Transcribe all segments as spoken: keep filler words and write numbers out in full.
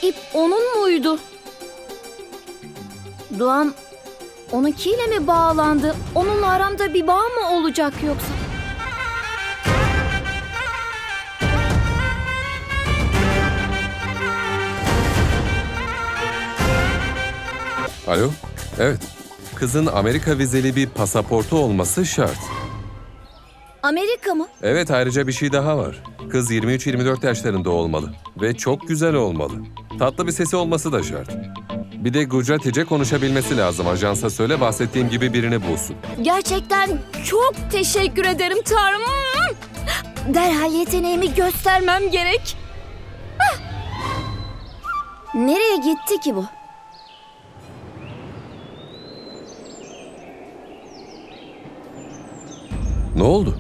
ip onun muydu? Doğam onunkiyle mi bağlandı? Onunla aramda bir bağ mı olacak yoksa? Alo? Evet. Kızın Amerika vizeli bir pasaportu olması şart. Amerika mı? Evet, ayrıca bir şey daha var. Kız yirmi üç yirmi dört yaşlarında olmalı ve çok güzel olmalı. Tatlı bir sesi olması da şart. Bir de Gujaratice konuşabilmesi lazım. Ajansa söyle, bahsettiğim gibi birini bulsun. Gerçekten çok teşekkür ederim Tanrım. Derhal yeteneğimi göstermem gerek. Ah! Nereye gitti ki bu? Ne oldu?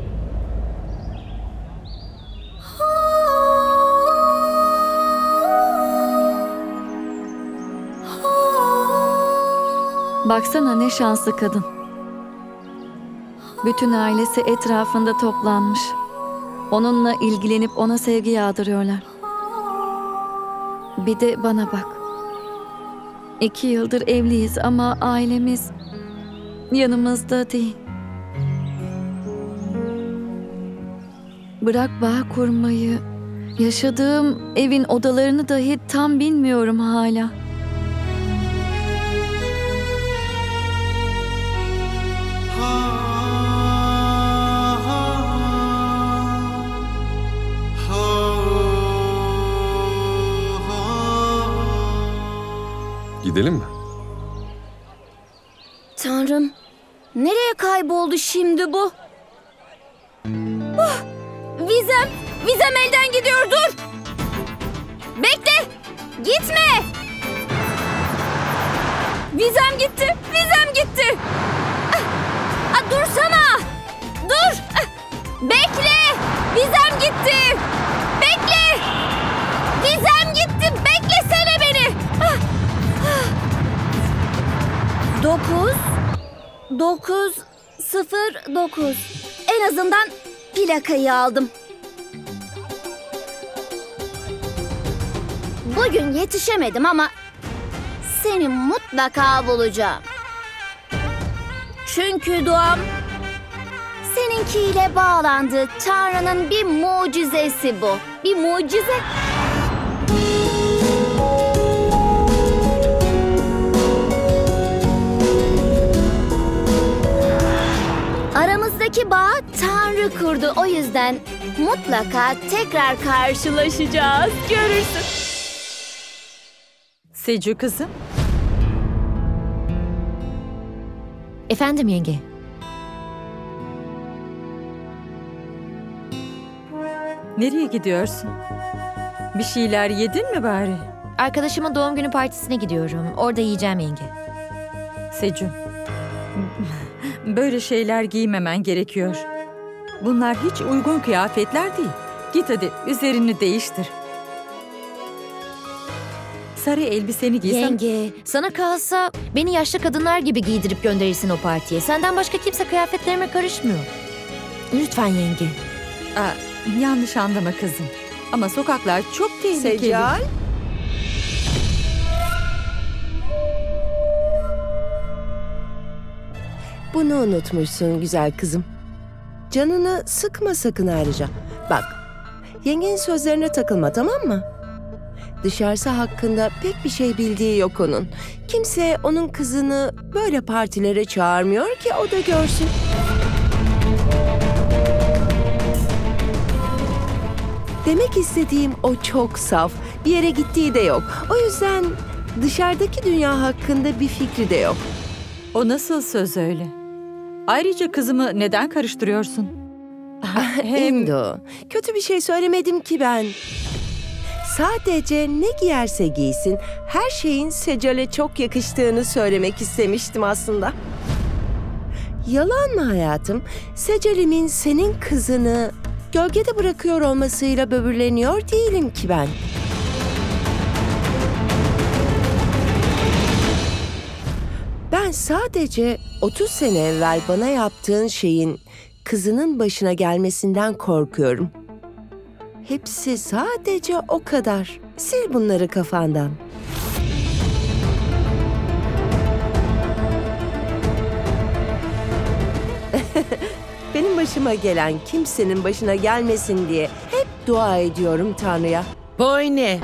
Baksana ne şanslı kadın. Bütün ailesi etrafında toplanmış. Onunla ilgilenip ona sevgi yağdırıyorlar. Bir de bana bak. İki yıldır evliyiz ama ailemiz yanımızda değil. Bırak bağ kurmayı, yaşadığım evin odalarını dahi tam bilmiyorum hala. Gidelim mi? Tanrım, nereye kayboldu şimdi bu? Oh, vizem, vizem elden gidiyor, dur! Bekle, gitme! Vizem gitti, vizem gitti! Ah, ah, dursana! Dur! Ah, bekle! Vizem gitti! Bekle! Vizem gitti, beklesene beni! Ah, ah. Dokuz, dokuz, sıfır, dokuz. En azından plakayı aldım. Bugün yetişemedim ama seni mutlaka bulacağım. Çünkü doğam seninkiyle bağlandı. Tanrı'nın bir mucizesi bu. Bir mucize. Aramızdaki bağı Tanrı kurdu. O yüzden mutlaka tekrar karşılaşacağız. Görürsün. Secu kızım. Efendim yenge. Nereye gidiyorsun? Bir şeyler yedin mi bari? Arkadaşımın doğum günü partisine gidiyorum. Orada yiyeceğim yenge. Secu. Böyle şeyler giymemen gerekiyor. Bunlar hiç uygun kıyafetler değil. Git hadi üzerini değiştir. Sarı elbiseni giysen... Yenge, sana kalsa beni yaşlı kadınlar gibi giydirip gönderirsin o partiye. Senden başka kimse kıyafetlerime karışmıyor. Lütfen yenge. Aa, yanlış anlama kızım. Ama sokaklar çok tehlikeli. Secal. Bunu unutmuşsun güzel kızım. Canını sıkma sakın ayrıca. Bak, yengenin sözlerine takılma, tamam mı? Dışarısı hakkında pek bir şey bildiği yok onun. Kimse onun kızını böyle partilere çağırmıyor ki o da görsün. Demek istediğim o çok saf. Bir yere gittiği de yok. O yüzden dışarıdaki dünya hakkında bir fikri de yok. O nasıl söz öyle? Ayrıca kızımı neden karıştırıyorsun? Hem... İndo, kötü bir şey söylemedim ki ben. Sadece ne giyerse giysin, her şeyin Secal'e çok yakıştığını söylemek istemiştim aslında. Yalan mı hayatım? Secal'imin senin kızını gölgede bırakıyor olmasıyla böbürleniyor değilim ki ben. Ben sadece otuz sene evvel bana yaptığın şeyin kızının başına gelmesinden korkuyorum. Hepsi sadece o kadar. Sil bunları kafandan. Benim başıma gelen kimsenin başına gelmesin diye hep dua ediyorum Tanrı'ya. Boyne.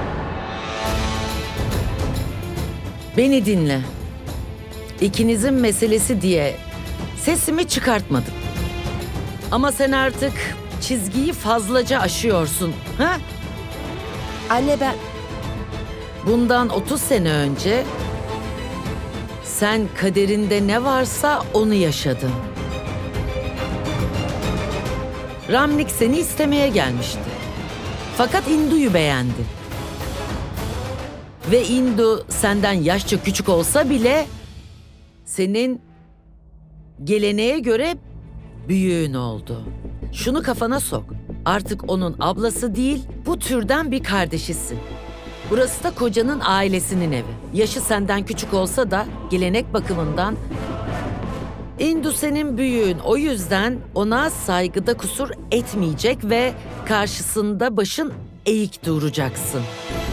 Beni dinle. İkinizin meselesi diye sesimi çıkartmadım. Ama sen artık çizgiyi fazlaca aşıyorsun. Ha? Anne ben... Bundan otuz sene önce sen kaderinde ne varsa onu yaşadın. Ramnik seni istemeye gelmişti. Fakat Indu'yu beğendi. Ve Indu senden yaşça küçük olsa bile senin geleneğe göre büyüğün oldu. Şunu kafana sok. Artık onun ablası değil, bu türden bir kardeşisin. Burası da kocanın ailesinin evi. Yaşı senden küçük olsa da gelenek bakımından Indu senin büyüğün. O yüzden ona saygıda kusur etmeyecek ve karşısında başın eğik duracaksın.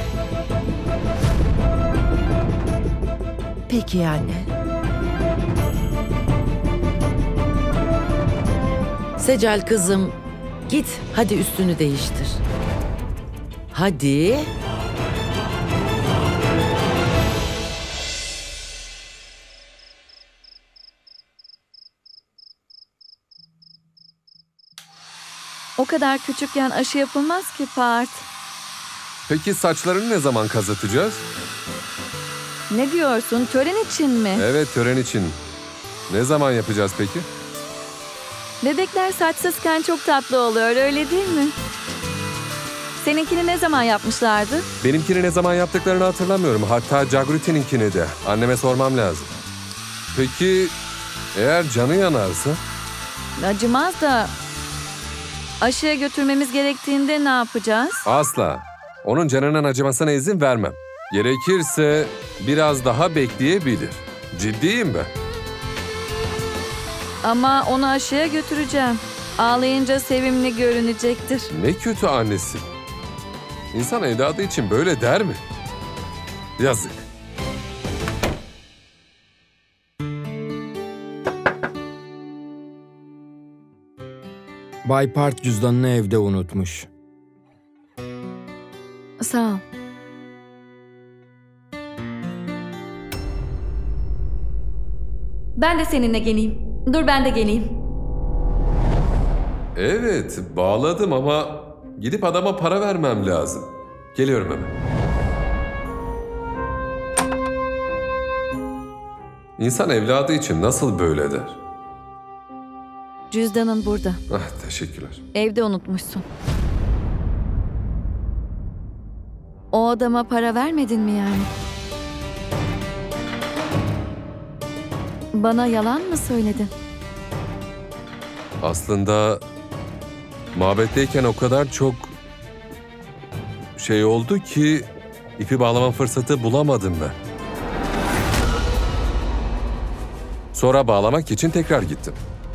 Peki anne. Secel kızım, git hadi üstünü değiştir. Hadi. O kadar küçükken aşı yapılmaz ki Part. Peki saçlarını ne zaman kazıtacağız? Ne diyorsun? Tören için mi? Evet, tören için. Ne zaman yapacağız peki? Bebekler saçsızken çok tatlı oluyor, öyle değil mi? Seninkini ne zaman yapmışlardı? Benimkini ne zaman yaptıklarını hatırlamıyorum. Hatta Jagruti'ninkini de. Anneme sormam lazım. Peki eğer canı yanarsa? Acımaz da aşıya götürmemiz gerektiğinde ne yapacağız? Asla. Onun canının acımasına izin vermem. Gerekirse biraz daha bekleyebilir. Ciddiyim ben. Ama onu aşıya götüreceğim. Ağlayınca sevimli görünecektir. Ne kötü annesi. İnsan evladı için böyle der mi? Yazık. Bay Part cüzdanını evde unutmuş. Sağ ol. Ben de seninle geleyim. Dur ben de geleyim. Evet, bağladım ama gidip adama para vermem lazım. Geliyorum hemen. İnsan evladı için nasıl böyle der? Cüzdanın burada. Ah, teşekkürler. Evde unutmuşsun. O adama para vermedin mi yani? Bana yalan mı söyledin? Aslında mabetteyken o kadar çok şey oldu ki ipi bağlama fırsatı bulamadım ben. Sonra bağlamak için tekrar gittim.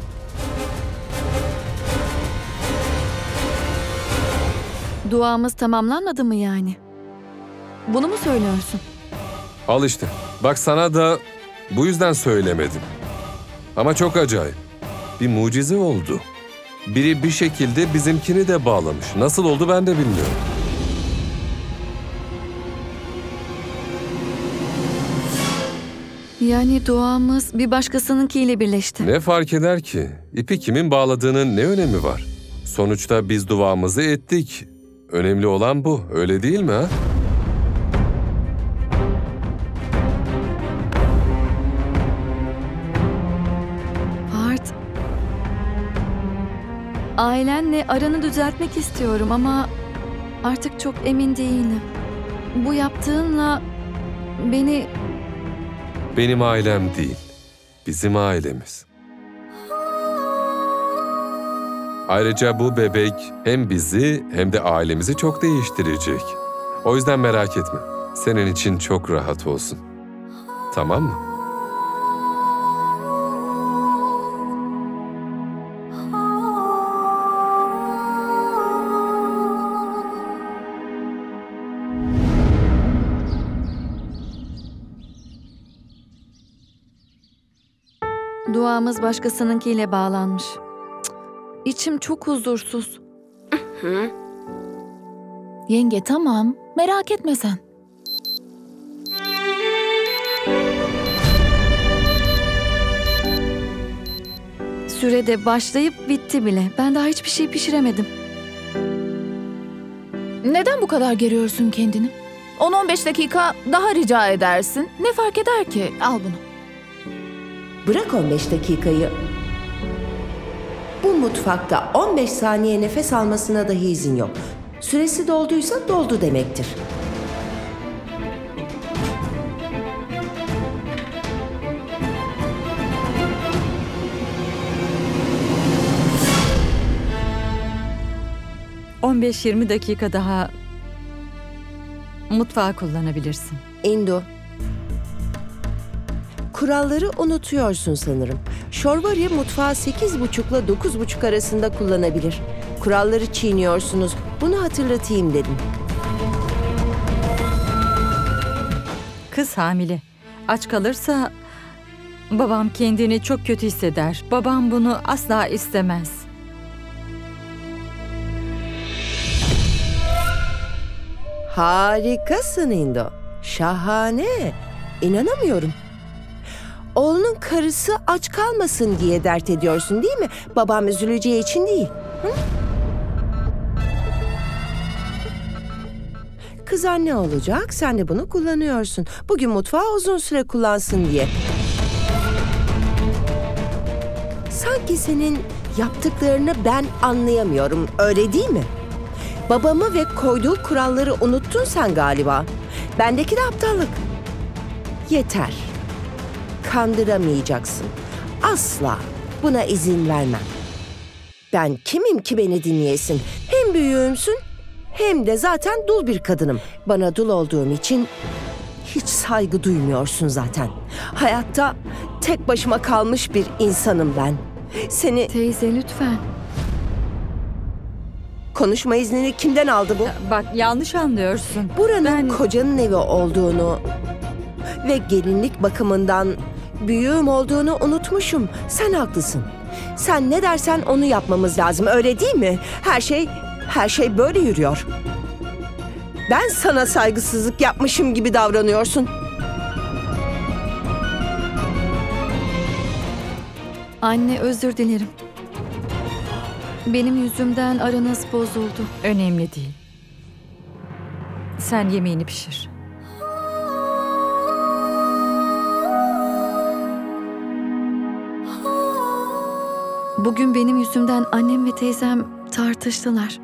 Duamız tamamlanmadı mı yani? Bunu mu söylüyorsun? Al işte. Bak sana da bu yüzden söylemedim. Ama çok acayip. Bir mucize oldu. Biri bir şekilde bizimkini de bağlamış. Nasıl oldu ben de bilmiyorum. Yani duamız bir başkasınınkiyle birleşti. Ne fark eder ki? İpi kimin bağladığının ne önemi var? Sonuçta biz duamızı ettik. Önemli olan bu, öyle değil mi ha? Part. Ailenle aranı düzeltmek istiyorum ama artık çok emin değilim. Bu yaptığınla beni... Benim ailem değil, bizim ailemiz. Ayrıca bu bebek hem bizi hem de ailemizi çok değiştirecek. O yüzden merak etme. Senin için çok rahat olsun. Tamam mı? Mutfağımız başkasınınkiyle bağlanmış. Cık, İçim çok huzursuz. Yenge tamam, merak etme sen. Sürede başlayıp bitti bile. Ben daha hiçbir şey pişiremedim. Neden bu kadar geriyorsun kendini? on on beş dakika daha rica edersin. Ne fark eder ki? Al bunu. Bırak on beş dakikayı. Bu mutfakta on beş saniye nefes almasına dahi izin yok. Süresi dolduysa doldu demektir. on beş yirmi dakika daha mutfağı kullanabilirsin. Indo. Kuralları unutuyorsun sanırım. Şorvari mutfağı sekiz buçukla dokuz buçuk arasında kullanabilir. Kuralları çiğniyorsunuz. Bunu hatırlatayım dedim. Kız hamile. Aç kalırsa babam kendini çok kötü hisseder. Babam bunu asla istemez. Harikasın Indo. Şahane. İnanamıyorum. Oğlunun karısı aç kalmasın diye dert ediyorsun değil mi? Babam üzüleceği için değil. Hı? Kız anne olacak, sen de bunu kullanıyorsun. Bugün mutfağı uzun süre kullansın diye. Sanki senin yaptıklarını ben anlayamıyorum, öyle değil mi? Babamı ve koyduğu kuralları unuttun sen galiba. Bendeki de aptallık. Yeter. Kandıramayacaksın. Asla buna izin vermem. Ben kimim ki beni dinleyesin? Hem büyüğümsün hem de zaten dul bir kadınım. Bana dul olduğum için hiç saygı duymuyorsun zaten. Hayatta tek başıma kalmış bir insanım ben. Seni... Teyze lütfen. Konuşma iznini kimden aldı bu? Bak yanlış anlıyorsun. Buranın Ben- kocanın evi olduğunu ve gelinlik bakımından büyüğüm olduğunu unutmuşum. Sen haklısın. Sen ne dersen onu yapmamız lazım, öyle değil mi? Her şey, her şey böyle yürüyor. Ben sana saygısızlık yapmışım gibi davranıyorsun. Anne özür dilerim. Benim yüzümden aranız bozuldu. Önemli değil. Sen yemeğini pişir. Bugün benim yüzümden annem ve teyzem tartıştılar.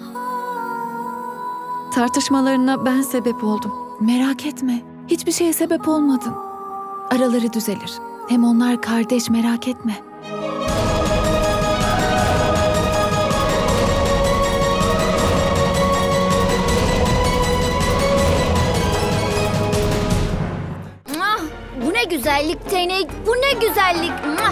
Tartışmalarına ben sebep oldum. Merak etme, hiçbir şeye sebep olmadın. Araları düzelir. Hem onlar kardeş, merak etme. Mwah! Bu ne güzellik Tenek, bu ne güzellik. Mwah!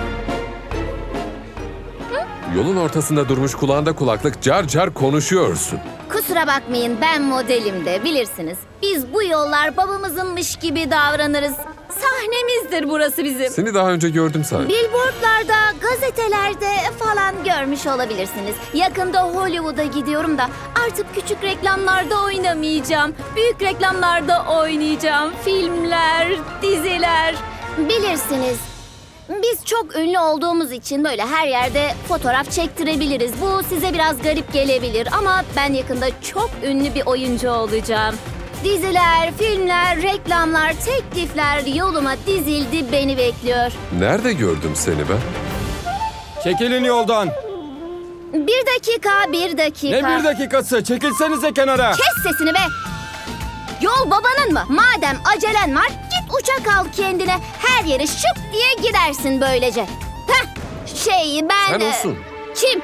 Yolun ortasında durmuş kulağında kulaklık car car konuşuyorsun. Kusura bakmayın, ben modelim de bilirsiniz. Biz bu yollar babamızınmış gibi davranırız. Sahnemizdir burası bizim. Seni daha önce gördüm sanki. Billboardlarda, gazetelerde falan görmüş olabilirsiniz. Yakında Hollywood'a gidiyorum da artık küçük reklamlarda oynamayacağım. Büyük reklamlarda oynayacağım. Filmler, diziler. Bilirsiniz. Biz çok ünlü olduğumuz için böyle her yerde fotoğraf çektirebiliriz. Bu size biraz garip gelebilir ama ben yakında çok ünlü bir oyuncu olacağım. Diziler, filmler, reklamlar, teklifler yoluma dizildi, beni bekliyor. Nerede gördüm seni ben? Çekilin yoldan. Bir dakika, bir dakika. Ne bir dakikası? Çekilsenize kenara. Kes sesini be! Yol babanın mı? Madem acelen var, git uçak al kendine. Her yere şıp diye gidersin böylece. Heh, şey ben... Sen olsun. Kim?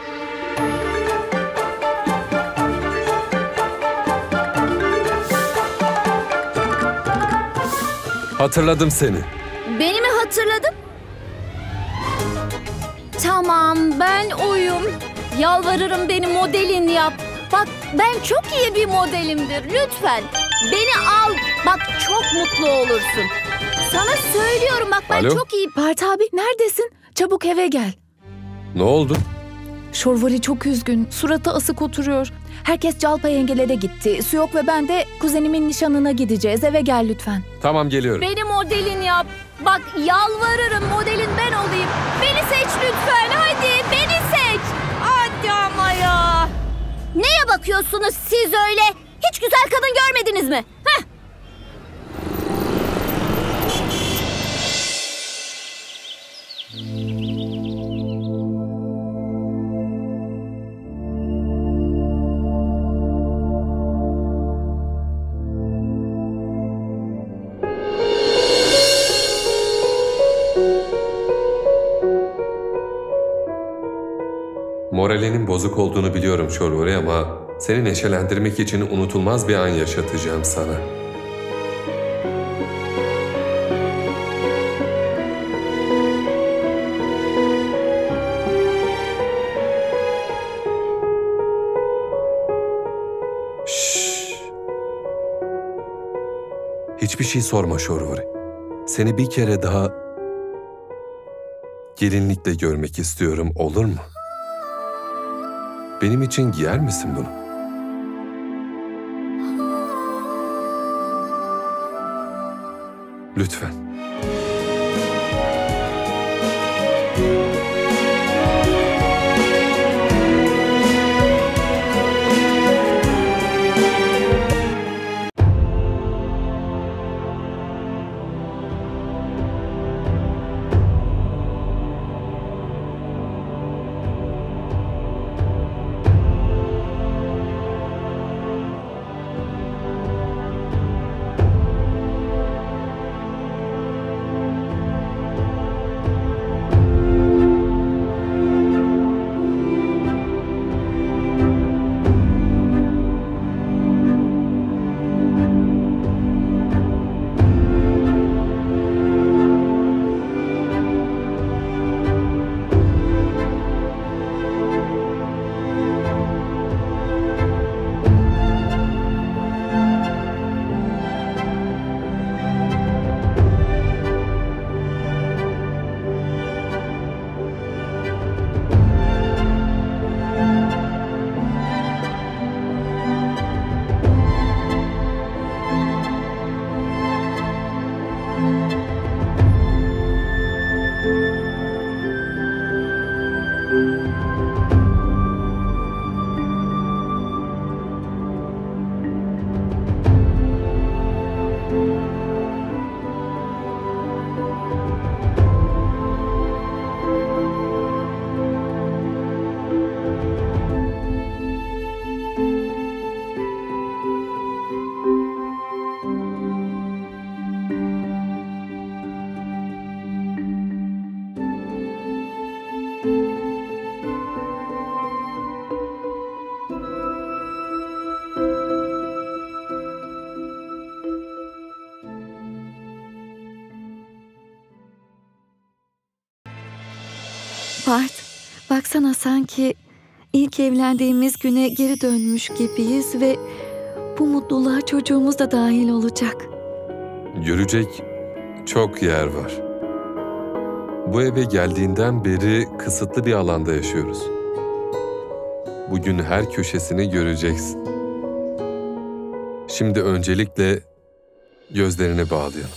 Hatırladım seni. Beni mi hatırladın? Tamam, ben oyum. Yalvarırım beni modelin yap. Bak ben çok iyi bir modelimdir. Lütfen beni al. Bak çok mutlu olursun. Sana söylüyorum bak ben Alo? çok iyi... Bart abi neredesin? Çabuk eve gel. Ne oldu? Şorvari çok üzgün. Suratı asık oturuyor. Herkes Calpa yengelere gitti. Suyok ve ben de kuzenimin nişanına gideceğiz. Eve gel lütfen. Tamam, geliyorum. Beni modelin yap. Bak yalvarırım, modelin ben olayım. Beni seç lütfen, hadi beni seç. Hadi ama ya. Neye bakıyorsunuz siz öyle? Hiç güzel kadın görmediniz mi? Heh. Moralinin bozuk olduğunu biliyorum Şorvari ama seni neşelendirmek için unutulmaz bir an yaşatacağım sana. Şşş. Hiçbir şey sorma Şorvari. Seni bir kere daha gelinlikle görmek istiyorum, olur mu? Benim için giyer misin bunu? Lütfen. Part, baksana sanki ilk evlendiğimiz güne geri dönmüş gibiyiz ve bu mutluluğa çocuğumuz da dahil olacak. Görecek çok yer var. Bu eve geldiğinden beri kısıtlı bir alanda yaşıyoruz. Bugün her köşesini göreceksin. Şimdi öncelikle gözlerini bağlayalım.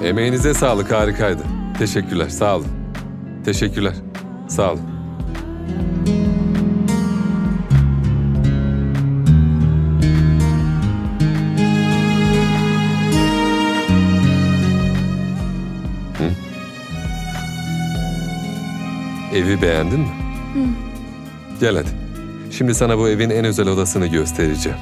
Emeğinize sağlık, harikaydı. Teşekkürler, sağ olun. Teşekkürler, sağ olun. Hı? Evi beğendin mi? Hı. Gel hadi. Şimdi sana bu evin en özel odasını göstereceğim.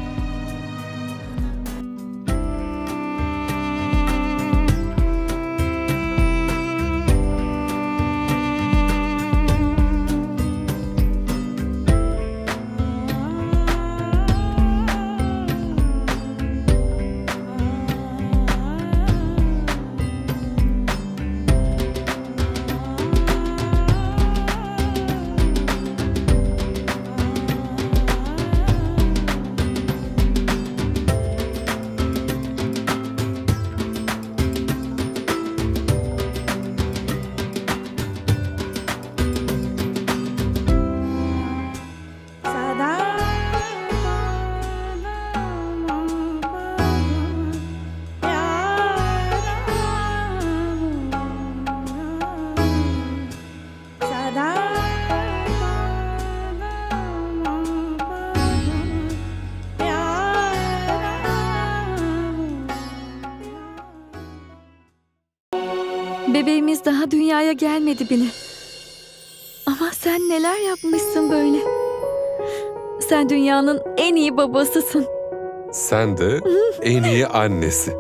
Bebeğimiz daha dünyaya gelmedi bile. Ama sen neler yapmışsın böyle? Sen dünyanın en iyi babasısın. Sen de en iyi annesi.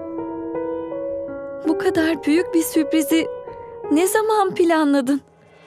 Bu kadar büyük bir sürprizi ne zaman planladın?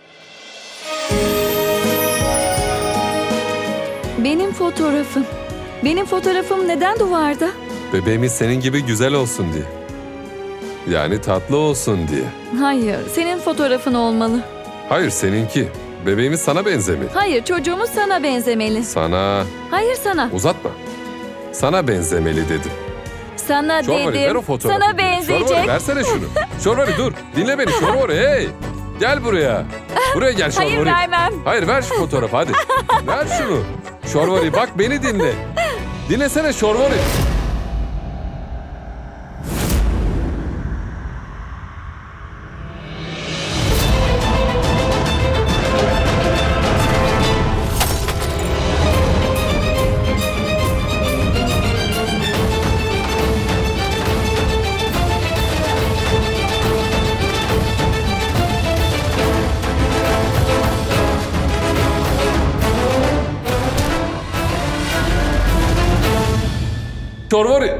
Benim fotoğrafım. Benim fotoğrafım neden duvarda? Bebeğimiz senin gibi güzel olsun diye. Yani tatlı olsun diye. Hayır, senin fotoğrafın olmalı. Hayır, seninki. Bebeğimiz sana benzemeli. Hayır, çocuğumuz sana benzemeli. Sana... Hayır sana. Uzatma. Sana benzemeli dedim. Sana Şorvari, ver o dedim. fotoğrafı. Sana benzeyecek. Şorvari, versene şunu. Şorvari dur. Dinle beni Şorvari. Hey. Gel buraya. Buraya gel Şorvari. Hayır vermem. Hayır, ver şu fotoğrafı hadi. Ver şunu. Şorvari bak beni dinle. Dinlesene Şorvari. Şorvari.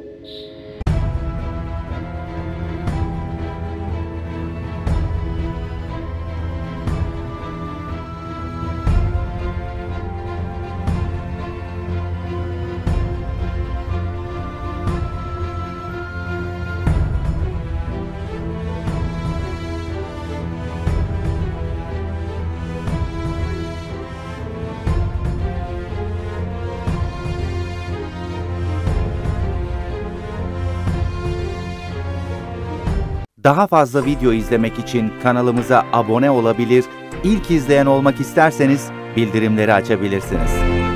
Daha fazla video izlemek için kanalımıza abone olabilir, ilk izleyen olmak isterseniz bildirimleri açabilirsiniz.